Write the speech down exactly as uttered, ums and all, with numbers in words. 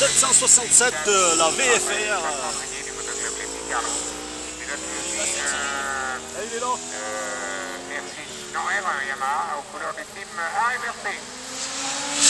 sept cent soixante-sept de la V F R. Ah, il est là. Merci. Non, R un Yamaha aux couleurs du team A M R C.